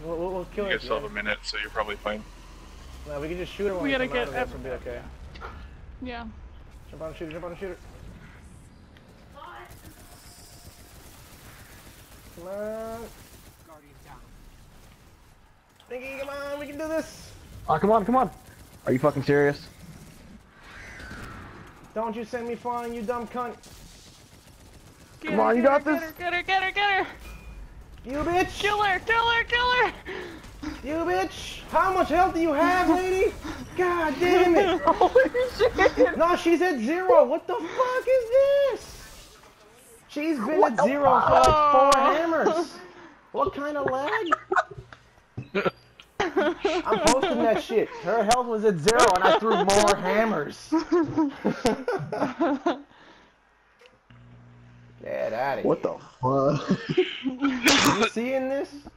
We'll kill her. You guys still have a minute, so you're probably fine. No, we can just shoot her when We gotta come out get of this, we'll be okay. Yeah. Jump on and shoot her, jump on and shoot her. Come on. Nicky, come on, we can do this. Oh, come on, come on. Are you fucking serious? Don't you send me flying, you dumb cunt. Come on, you got this. Get her! You bitch! Kill her! You bitch! How much health do you have, lady? God damn it! Holy shit! No, she's at 0. What the fuck is this? She's been at 0 for like 4 hammers. What kind of lag? I'm posting that shit. Her health was at 0 and I threw more hammers. Get out of here. What the fuck? You seeing this?